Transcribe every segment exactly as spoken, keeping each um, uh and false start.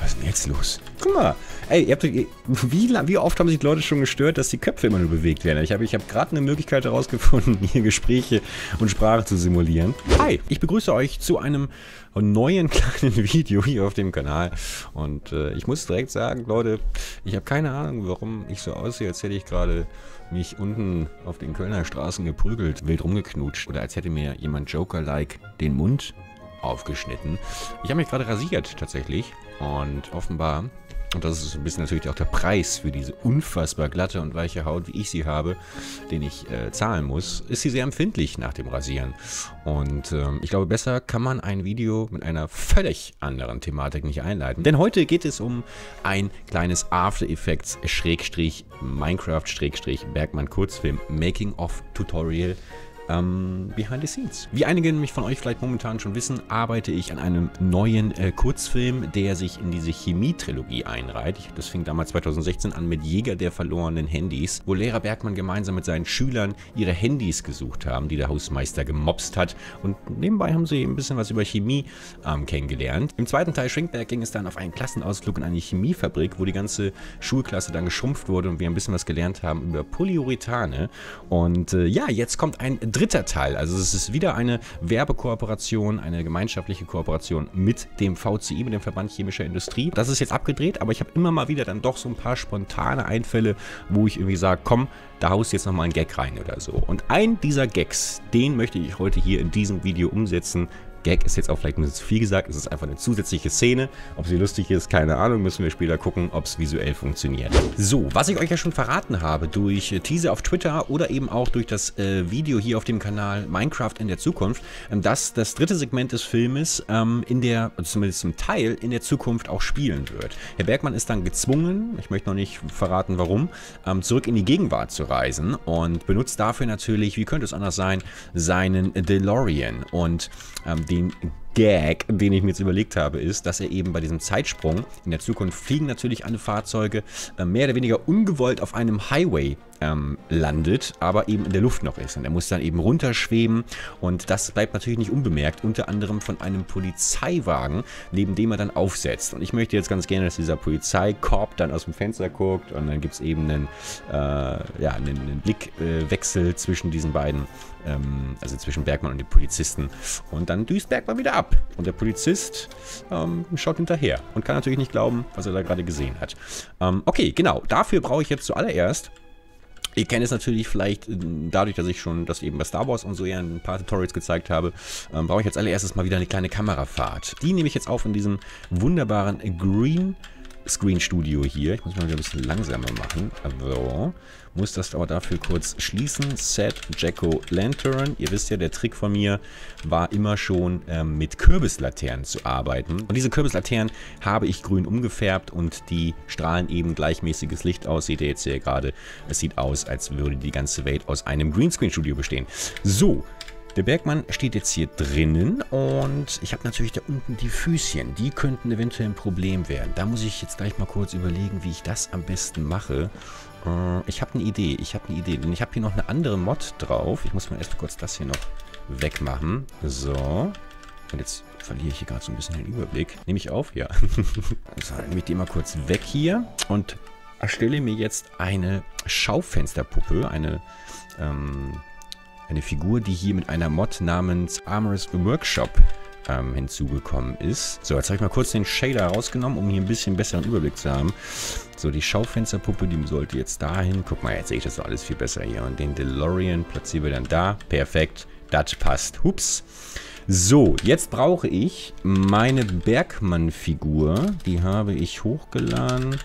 Was ist denn jetzt los? Guck mal. Ey, ihr habt, wie, wie oft haben sich die Leute schon gestört, dass die Köpfe immer nur bewegt werden? Ich habe ich hab gerade eine Möglichkeit herausgefunden, hier Gespräche und Sprache zu simulieren. Hi, ich begrüße euch zu einem neuen kleinen Video hier auf dem Kanal. Und äh, ich muss direkt sagen, Leute, ich habe keine Ahnung, warum ich so aussehe, als hätte ich gerade mich unten auf den Kölner Straßen geprügelt, wild rumgeknutscht. Oder als hätte mir jemand Joker-like den Mund aufgeschnitten. Ich habe mich gerade rasiert, tatsächlich. Und offenbar, und das ist ein bisschen natürlich auch der Preis für diese unfassbar glatte und weiche Haut, wie ich sie habe, den ich äh, zahlen muss, ist sie sehr empfindlich nach dem Rasieren. Und ähm, ich glaube, besser kann man ein Video mit einer völlig anderen Thematik nicht einleiten. Denn heute geht es um ein kleines After Effects Minecraft Bergmann Kurzfilm Making-of Tutorial Ähm, behind the scenes. Wie einige nämlich von euch vielleicht momentan schon wissen, arbeite ich an einem neuen äh, Kurzfilm, der sich in diese Chemie-Trilogie einreiht. Ich, das fing damals zweitausendsechzehn an mit Jäger der verlorenen Handys, wo Lehrer Bergmann gemeinsam mit seinen Schülern ihre Handys gesucht haben, die der Hausmeister gemobst hat. Und nebenbei haben sie ein bisschen was über Chemie ähm, kennengelernt. Im zweiten Teil Shrinkback ging es dann auf einen Klassenausflug in eine Chemiefabrik, wo die ganze Schulklasse dann geschrumpft wurde und wir ein bisschen was gelernt haben über Polyurethane. Und äh, ja, jetzt kommt ein dritter Teil, also es ist wieder eine Werbekooperation, eine gemeinschaftliche Kooperation mit dem V C I, mit dem Verband Chemischer Industrie. Das ist jetzt abgedreht, aber ich habe immer mal wieder dann doch so ein paar spontane Einfälle, wo ich irgendwie sage, komm, da haust jetzt nochmal einen Gag rein oder so. Und ein dieser Gags, den möchte ich heute hier in diesem Video umsetzen. Gag ist jetzt auch vielleicht ein bisschen zu viel gesagt, es ist einfach eine zusätzliche Szene. Ob sie lustig ist, keine Ahnung, müssen wir später gucken, ob es visuell funktioniert. So, was ich euch ja schon verraten habe, durch äh, Teaser auf Twitter oder eben auch durch das äh, Video hier auf dem Kanal Minecraft in der Zukunft, ähm, dass das dritte Segment des Filmes ähm, in der, also zumindest zum Teil, in der Zukunft auch spielen wird. Herr Bergmann ist dann gezwungen, ich möchte noch nicht verraten warum, ähm, zurück in die Gegenwart zu reisen und benutzt dafür natürlich, wie könnte es anders sein, seinen DeLorean. Und ähm, den Gag, den ich mir jetzt überlegt habe, ist, dass er eben bei diesem Zeitsprung, in der Zukunft fliegen natürlich alle Fahrzeuge, äh, mehr oder weniger ungewollt auf einem Highway ähm, landet, aber eben in der Luft noch ist. Und er muss dann eben runterschweben und das bleibt natürlich nicht unbemerkt, unter anderem von einem Polizeiwagen, neben dem er dann aufsetzt. Und ich möchte jetzt ganz gerne, dass dieser Polizeikorb dann aus dem Fenster guckt und dann gibt es eben einen, äh, ja, einen, einen Blickwechsel äh, zwischen diesen beiden, ähm, also zwischen Bergmann und dem Polizisten. Und dann düst Bergmann wieder ab. Und der Polizist ähm, schaut hinterher und kann natürlich nicht glauben, was er da gerade gesehen hat. Ähm, okay, genau. Dafür brauche ich jetzt zuallererst, ihr kennt es natürlich vielleicht dadurch, dass ich schon das eben bei Star Wars und so ja ein paar Tutorials gezeigt habe, ähm, brauche ich jetzt allererstes mal wieder eine kleine Kamerafahrt. Die nehme ich jetzt auf in diesem wunderbaren Green Screen Studio hier. Ich muss mal wieder ein bisschen langsamer machen. So. Muss das aber dafür kurz schließen. Set Jacko Lantern. Ihr wisst ja, der Trick von mir war immer schon ähm, mit Kürbislaternen zu arbeiten. Und diese Kürbislaternen habe ich grün umgefärbt und die strahlen eben gleichmäßiges Licht aus. Seht ihr jetzt hier gerade. Es sieht aus, als würde die ganze Welt aus einem Greenscreen Studio bestehen. So. Der Bergmann steht jetzt hier drinnen und ich habe natürlich da unten die Füßchen. Die könnten eventuell ein Problem werden. Da muss ich jetzt gleich mal kurz überlegen, wie ich das am besten mache. Äh, ich habe eine Idee. Ich habe eine Idee. Denn ich habe hier noch eine andere Mod drauf. Ich muss mal erst kurz das hier noch wegmachen. So. Und jetzt verliere ich hier gerade so ein bisschen den Überblick. Nehme ich auf? Ja. So, dann nehme ich die mal kurz weg hier und erstelle mir jetzt eine Schaufensterpuppe. Eine, ähm... Eine Figur, die hier mit einer Mod namens Armorous Workshop ähm, hinzugekommen ist. So, jetzt habe ich mal kurz den Shader rausgenommen, um hier ein bisschen besseren Überblick zu haben. So, die Schaufensterpuppe, die sollte jetzt dahin. Guck mal, jetzt sehe ich das doch alles viel besser hier. Und den DeLorean platzieren wir dann da. Perfekt, das passt. Hups. So, jetzt brauche ich meine Bergmann-Figur. Die habe ich hochgeladen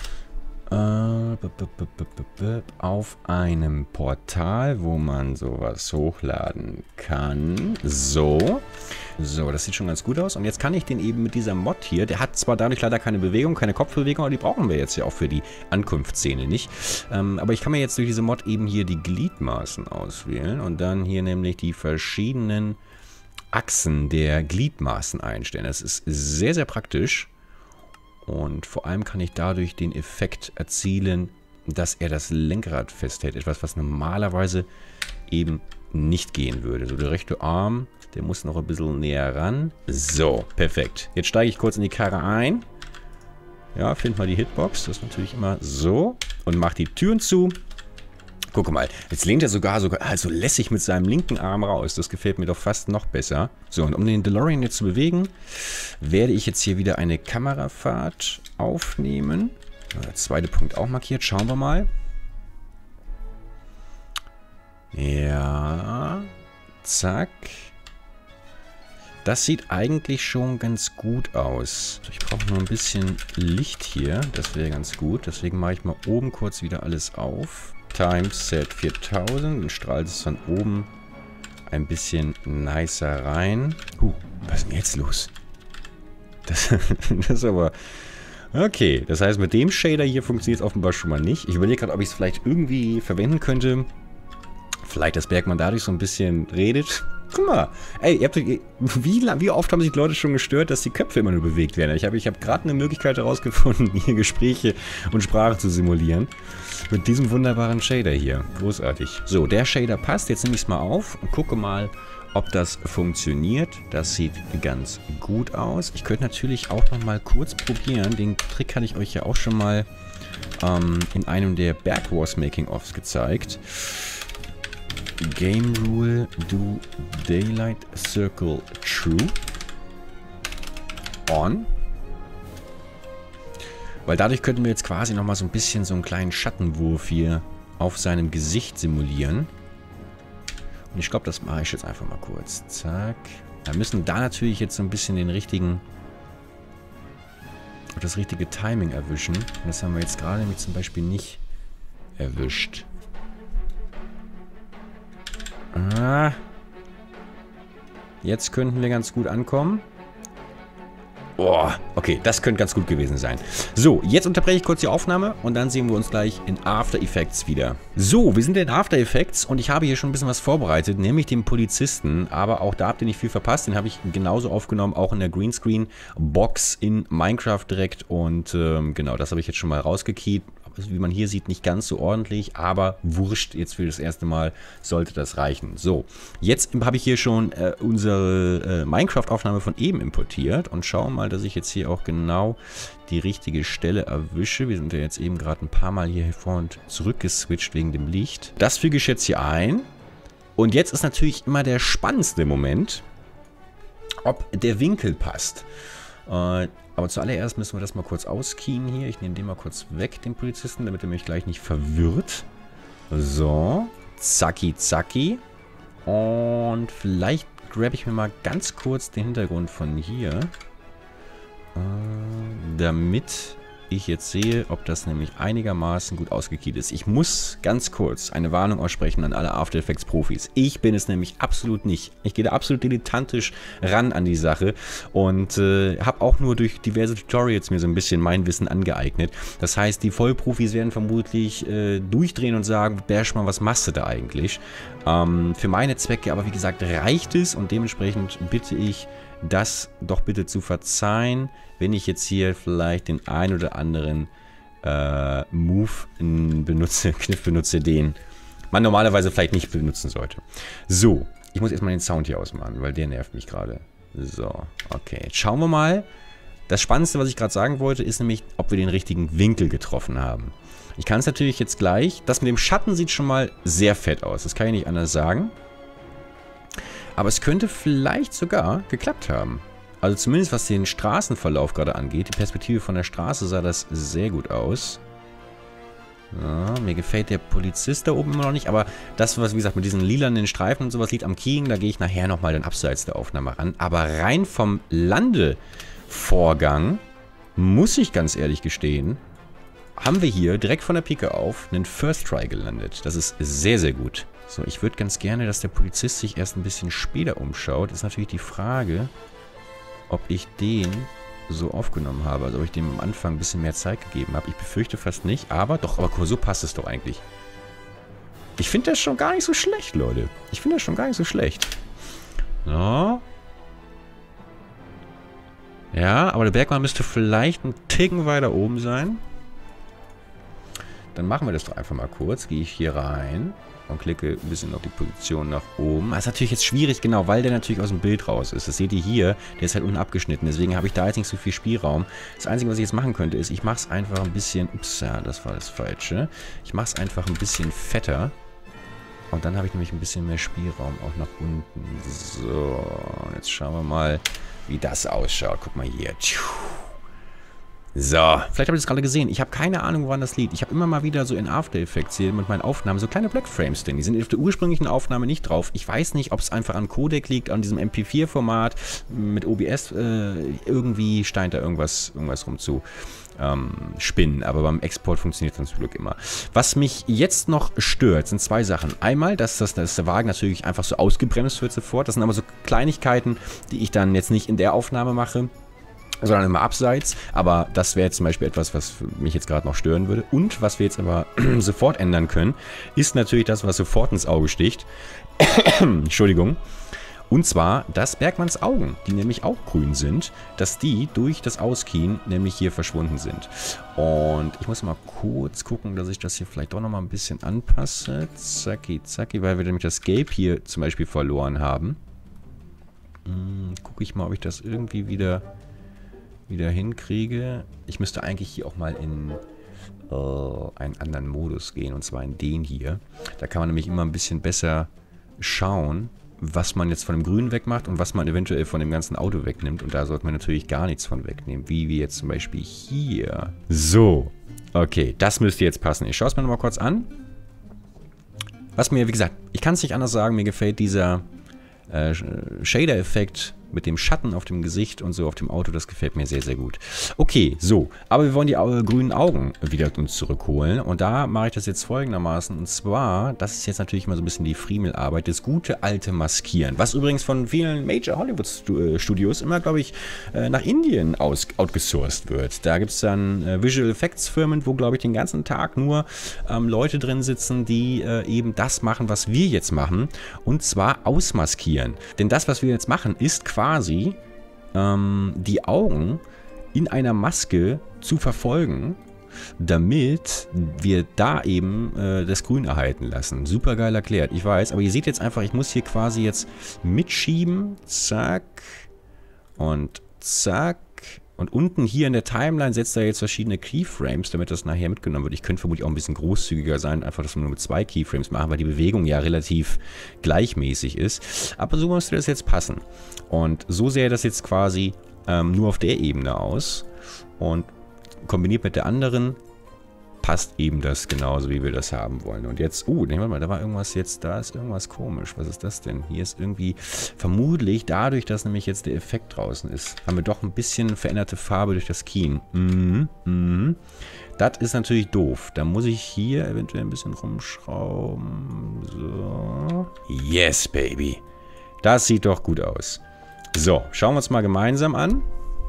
auf einem Portal, wo man sowas hochladen kann. So. So, das sieht schon ganz gut aus. Und jetzt kann ich den eben mit dieser Mod hier, der hat zwar dadurch leider keine Bewegung, keine Kopfbewegung, aber die brauchen wir jetzt ja auch für die Ankunftsszene nicht. Ähm, aber ich kann mir jetzt durch diese Mod eben hier die Gliedmaßen auswählen und dann hier nämlich die verschiedenen Achsen der Gliedmaßen einstellen. Das ist sehr, sehr praktisch. Und vor allem kann ich dadurch den Effekt erzielen, dass er das Lenkrad festhält. Etwas, was normalerweise eben nicht gehen würde. So, der rechte Arm, der muss noch ein bisschen näher ran. So, perfekt. Jetzt steige ich kurz in die Karre ein. Ja, find mal die Hitbox. Das ist natürlich immer so. Und macht die Türen zu. Guck mal, jetzt lehnt er sogar, sogar also lässig mit seinem linken Arm raus. Das gefällt mir doch fast noch besser. So, und um den DeLorean jetzt zu bewegen, werde ich jetzt hier wieder eine Kamerafahrt aufnehmen. Der zweite Punkt auch markiert. Schauen wir mal. Ja. Zack. Das sieht eigentlich schon ganz gut aus. Ich brauche nur ein bisschen Licht hier. Das wäre ganz gut. Deswegen mache ich mal oben kurz wieder alles auf. Timeset viertausend. Dann strahlt es von oben ein bisschen nicer rein. Huh, was ist denn jetzt los? Das, das ist aber... Okay, das heißt, mit dem Shader hier funktioniert es offenbar schon mal nicht. Ich überlege gerade, ob ich es vielleicht irgendwie verwenden könnte. Vielleicht, dass Bergmann dadurch so ein bisschen redet. Guck mal, ey, ihr habt, wie, wie oft haben sich Leute schon gestört, dass die Köpfe immer nur bewegt werden? Ich habe ich hab gerade eine Möglichkeit herausgefunden, hier Gespräche und Sprache zu simulieren. Mit diesem wunderbaren Shader hier. Großartig. So, der Shader passt. Jetzt nehme ich es mal auf und gucke mal, ob das funktioniert. Das sieht ganz gut aus. Ich könnte natürlich auch noch mal kurz probieren. Den Trick hatte ich euch ja auch schon mal ähm, in einem der Berg Wars Making-Offs gezeigt. Game Rule do Daylight Circle True On. Weil dadurch könnten wir jetzt quasi nochmal so ein bisschen so einen kleinen Schattenwurf hier auf seinem Gesicht simulieren. Und ich glaube, das mache ich jetzt einfach mal kurz. Zack. Wir müssen da natürlich jetzt so ein bisschen den richtigen, das richtige Timing erwischen. Und das haben wir jetzt gerade nämlich zum Beispiel nicht erwischt. Ah. Jetzt könnten wir ganz gut ankommen. Boah, okay, das könnte ganz gut gewesen sein. So, jetzt unterbreche ich kurz die Aufnahme und dann sehen wir uns gleich in After Effects wieder. So, wir sind in After Effects und ich habe hier schon ein bisschen was vorbereitet, nämlich den Polizisten. Aber auch da habt ihr nicht viel verpasst, den habe ich genauso aufgenommen, auch in der Greenscreen-Box in Minecraft direkt. Und ähm, genau, das habe ich jetzt schon mal rausgekeyt. Wie man hier sieht, nicht ganz so ordentlich, aber wurscht, jetzt für das erste Mal sollte das reichen. So, jetzt habe ich hier schon äh, unsere äh, Minecraft-Aufnahme von eben importiert und schaue mal, dass ich jetzt hier auch genau die richtige Stelle erwische. Wir sind ja jetzt eben gerade ein paar Mal hier vor und zurück geswitcht wegen dem Licht. Das füge ich jetzt hier ein. Und jetzt ist natürlich immer der spannendste Moment, ob der Winkel passt. Äh, aber zuallererst müssen wir das mal kurz auskien hier. Ich nehme den mal kurz weg, den Polizisten, damit er mich gleich nicht verwirrt. So. Zacki, zacki. Und vielleicht grab ich mir mal ganz kurz den Hintergrund von hier. Äh, damit ich jetzt sehe, ob das nämlich einigermaßen gut ausgekielt ist. Ich muss ganz kurz eine Warnung aussprechen an alle After Effects Profis. Ich bin es nämlich absolut nicht. Ich gehe da absolut dilettantisch ran an die Sache und äh, habe auch nur durch diverse Tutorials mir so ein bisschen mein Wissen angeeignet. Das heißt, die Vollprofis werden vermutlich äh, durchdrehen und sagen, Bergmann, was machst du da eigentlich? Ähm, für meine Zwecke aber, wie gesagt, reicht es und dementsprechend bitte ich, das doch bitte zu verzeihen, wenn ich jetzt hier vielleicht den ein oder anderen äh, Move benutze, Kniff benutze, den man normalerweise vielleicht nicht benutzen sollte. So, ich muss erstmal den Sound hier ausmachen, weil der nervt mich gerade. So, okay, jetzt schauen wir mal. Das Spannendste, was ich gerade sagen wollte, ist nämlich, ob wir den richtigen Winkel getroffen haben. Ich kann es natürlich jetzt gleich, das mit dem Schatten sieht schon mal sehr fett aus, das kann ich nicht anders sagen. Aber es könnte vielleicht sogar geklappt haben. Also zumindest was den Straßenverlauf gerade angeht. Die Perspektive von der Straße sah das sehr gut aus. Ja, mir gefällt der Polizist da oben immer noch nicht. Aber das, was wie gesagt mit diesen lilanen Streifen und sowas liegt am Keying, da gehe ich nachher nochmal den Abseits der Aufnahme ran. Aber rein vom Landevorgang, muss ich ganz ehrlich gestehen, haben wir hier direkt von der Pike auf einen First Try gelandet. Das ist sehr, sehr gut. So, ich würde ganz gerne, dass der Polizist sich erst ein bisschen später umschaut. Ist natürlich die Frage, ob ich den so aufgenommen habe. Also ob ich dem am Anfang ein bisschen mehr Zeit gegeben habe. Ich befürchte fast nicht, aber doch, aber so passt es doch eigentlich. Ich finde das schon gar nicht so schlecht, Leute. Ich finde das schon gar nicht so schlecht. So. Ja, aber der Bergmann müsste vielleicht einen Ticken weiter oben sein. dann machen wir das doch einfach mal kurz. Gehe ich hier rein und klicke ein bisschen auf die Position nach oben. Das ist natürlich jetzt schwierig, genau, weil der natürlich aus dem Bild raus ist. Das seht ihr hier, der ist halt unten abgeschnitten. Deswegen habe ich da jetzt nicht so viel Spielraum. Das Einzige, was ich jetzt machen könnte, ist, ich mache es einfach ein bisschen... Ups, ja, das war das Falsche. Ich mache es einfach ein bisschen fetter. Und dann habe ich nämlich ein bisschen mehr Spielraum auch nach unten. So, jetzt schauen wir mal, wie das ausschaut. Guck mal hier. So, vielleicht habt ihr das gerade gesehen. Ich habe keine Ahnung, woran das liegt. Ich habe immer mal wieder so in After Effects hier mit meinen Aufnahmen so kleine Blackframes drin. Die sind auf der ursprünglichen Aufnahme nicht drauf. Ich weiß nicht, ob es einfach an Codec liegt, an diesem M P vier Format. Mit O B S äh, irgendwie scheint da irgendwas, irgendwas rum zu ähm, spinnen. Aber beim Export funktioniert das zum Glück immer. Was mich jetzt noch stört, sind zwei Sachen. Einmal, dass, das, dass der Wagen natürlich einfach so ausgebremst wird sofort. Das sind aber so Kleinigkeiten, die ich dann jetzt nicht in der Aufnahme mache, sondern immer abseits, aber das wäre jetzt zum Beispiel etwas, was mich jetzt gerade noch stören würde. Und was wir jetzt aber sofort ändern können, ist natürlich das, was sofort ins Auge sticht. Entschuldigung. Und zwar, dass Bergmanns Augen, die nämlich auch grün sind, dass die durch das Auskien nämlich hier verschwunden sind. Und ich muss mal kurz gucken, dass ich das hier vielleicht doch nochmal ein bisschen anpasse. Zacki, zacki, weil wir nämlich das Gelb hier zum Beispiel verloren haben. Hm, gucke ich mal, ob ich das irgendwie wieder... wieder hinkriege. Ich müsste eigentlich hier auch mal in äh, einen anderen Modus gehen, und zwar in den hier. Da kann man nämlich immer ein bisschen besser schauen, was man jetzt von dem Grünen wegmacht und was man eventuell von dem ganzen Auto wegnimmt. Und da sollte man natürlich gar nichts von wegnehmen, wie wir jetzt zum Beispiel hier. So, okay, das müsste jetzt passen. Ich schaue es mir nochmal kurz an. Was mir, wie gesagt, ich kann es nicht anders sagen, mir gefällt dieser äh, Shader-Effekt mit dem Schatten auf dem Gesicht und so auf dem Auto, das gefällt mir sehr, sehr gut. Okay, so, aber wir wollen die äh, grünen Augen wieder uns zurückholen und da mache ich das jetzt folgendermaßen, und zwar, das ist jetzt natürlich mal so ein bisschen die Friemelarbeit, das gute alte Maskieren, was übrigens von vielen Major Hollywood Studios immer, glaube ich, äh, nach Indien aus, outgesourced wird. Da gibt es dann äh, Visual Effects Firmen, wo, glaube ich, den ganzen Tag nur ähm, Leute drin sitzen, die äh, eben das machen, was wir jetzt machen, und zwar ausmaskieren. Denn das, was wir jetzt machen, ist quasi quasi ähm, die Augen in einer Maske zu verfolgen, damit wir da eben äh, das Grün erhalten lassen. Super geil erklärt, ich weiß, aber ihr seht jetzt einfach, ich muss hier quasi jetzt mitschieben, zack und zack. Und unten hier in der Timeline setzt er jetzt verschiedene Keyframes, damit das nachher mitgenommen wird. Ich könnte vermutlich auch ein bisschen großzügiger sein, einfach, dass wir nur mit zwei Keyframes machen, weil die Bewegung ja relativ gleichmäßig ist. Aber so müsste das jetzt passen. Und so sähe das jetzt quasi ähm, nur auf der Ebene aus. Und kombiniert mit der anderen passt eben das genauso, wie wir das haben wollen. Und jetzt, uh, nehmen wir mal, da war irgendwas jetzt, da ist irgendwas komisch. Was ist das denn? Hier ist irgendwie, vermutlich dadurch, dass nämlich jetzt der Effekt draußen ist, haben wir doch ein bisschen veränderte Farbe durch das Kien. Mhm, mhm. Das ist natürlich doof. Da muss ich hier eventuell ein bisschen rumschrauben. So. Yes, baby. Das sieht doch gut aus. So, schauen wir uns mal gemeinsam an.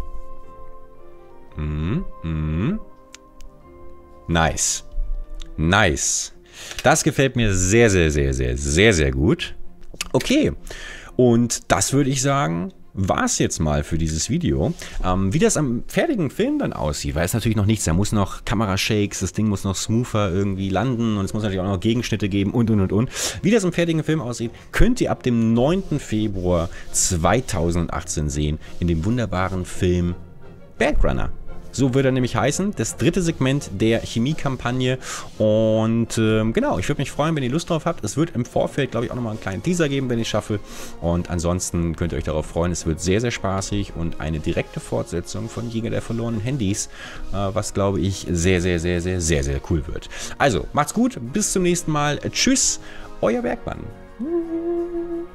Mhm, mhm. Nice. Nice. Das gefällt mir sehr, sehr, sehr, sehr, sehr, sehr gut. Okay. Und das würde ich sagen, war es jetzt mal für dieses Video. Ähm, wie das am fertigen Film dann aussieht, weiß natürlich noch nichts. Da muss noch Kamerashakes, das Ding muss noch smoother irgendwie landen und es muss natürlich auch noch Gegenschnitte geben und, und, und, und. Wie das im fertigen Film aussieht, könnt ihr ab dem neunten Februar zweitausendachtzehn sehen in dem wunderbaren Film Bergrunner. So wird er nämlich heißen, das dritte Segment der Chemiekampagne. Und ähm, genau, ich würde mich freuen, wenn ihr Lust drauf habt. Es wird im Vorfeld, glaube ich, auch nochmal einen kleinen Teaser geben, wenn ich es schaffe. Und ansonsten könnt ihr euch darauf freuen. Es wird sehr, sehr spaßig und eine direkte Fortsetzung von Jäger der verlorenen Handys, äh, was, glaube ich, sehr, sehr, sehr, sehr, sehr, sehr cool wird. Also, macht's gut, bis zum nächsten Mal. Tschüss, euer Bergmann.